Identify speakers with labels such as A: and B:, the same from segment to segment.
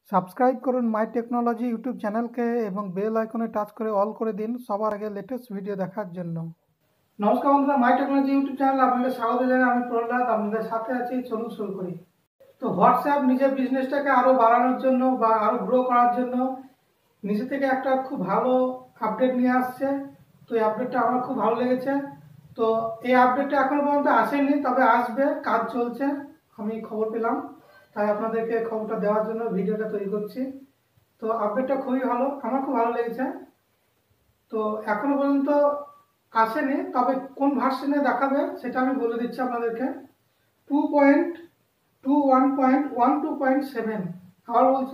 A: Subscribe করুন মাই technology YouTube চ্যানেলকে এবং বেল আইকনে টাচ করে অল করে দিন সবার আগে লেটেস্ট ভিডিও দেখার জন্য। নমস্কার বন্ধুরা, মাই টেকনোলজি ইউটিউব চ্যানেল আপনাদের স্বাগত জানাই। আমি প্রহ্লাদ আপনাদের সাথে আছি। চলুন শুরু করি। তো হোয়াটসঅ্যাপ নিজের বিজনেসটাকে আরও বাড়ানোর জন্য বা আরও গ্রো করার জন্য নিজে থেকে একটা খুব ভালো আপডেট নিয়ে আসছে। তো এই আপডেটটা আমার খুব ভালো লেগেছে। তো এই আপডেটটা এখনো পর্যন্ত আসেনি, তবে আসবে, কাজ চলছে, আমি খবর পেলাম, তাই আপনাদেরকে খবরটা দেওয়ার জন্য ভিডিওটা তৈরি করছি। তো আপডেটটা খুবই ভালো, আমার খুব ভালো লেগেছে। তো এখনো পর্যন্ত আসেনি, তবে কোন ভার্সনে দেখাবে সেটা আমি বলে দিচ্ছি আপনাদেরকে। 2.21.12.7, আবার বলছি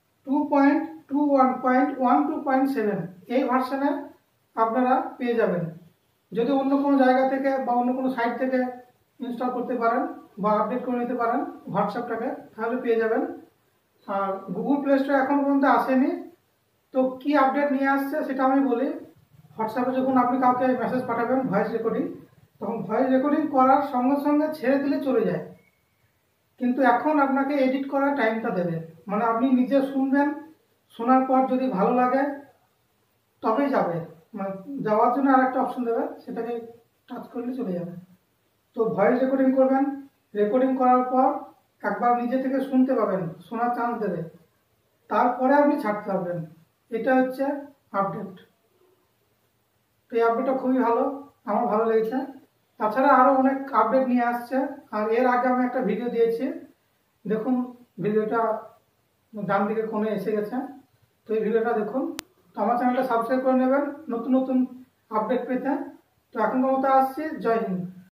A: 2.21.12.7 এই ভার্সনে আপনারা পেয়ে যাবেন। যদি অন্য কোনো জায়গা থেকে বা অন্য কোনো সাইট থেকে ইনস্টল করতে পারেন বা আপডেট করে নিতে পারেন হোয়াটসঅ্যাপটাকে, তাহলে পেয়ে যাবেন। আর গুগল প্লে স্টোরে এখন পর্যন্ত আসেনি। তো কি আপডেট নিয়ে আসছে সেটা আমি বলি। হোয়াটসঅ্যাপে যখন আপনি কাউকে মেসেজ পাঠাবেন ভয়েস রেকর্ডিং, তখন ভয়েস রেকর্ডিং করার সঙ্গে সঙ্গে ছেড়ে দিলে চলে যায়, কিন্তু এখন আপনাকে এডিট করার টাইমটা দেবে। মানে আপনি নিজে শুনবেন, শোনার পর যদি ভালো লাগে তবেই যাবে, মানে যাওয়ার জন্য আর একটা অপশন দেবে, সেটাকে টাচ করলে চলে যাবে। তো ভয়েস রেকর্ডিং করবেন, রেকর্ডিং করার পর একবার নিজে থেকে শুনতে পাবেন, শোনার চান্স দেবে, তারপরে আপনি ছাড়তে পারবেন। এটা হচ্ছে আপডেট। তো এই আপডেটটা খুবই ভালো, আমার ভালো লেগেছে। তাছাড়া আরও অনেক আপডেট নিয়ে আসছে। আর এর আগে আমি একটা ভিডিও দিয়েছি, দেখুন ভিডিওটা ডান দিকে কোণে এসে গেছে। তো এই ভিডিওটা দেখুন। তো আমার চ্যানেলটা সাবস্ক্রাইব করে নেবেন নতুন নতুন আপডেট পেতে। তো এখনকার মতো আসছি, জয় হিন্দ।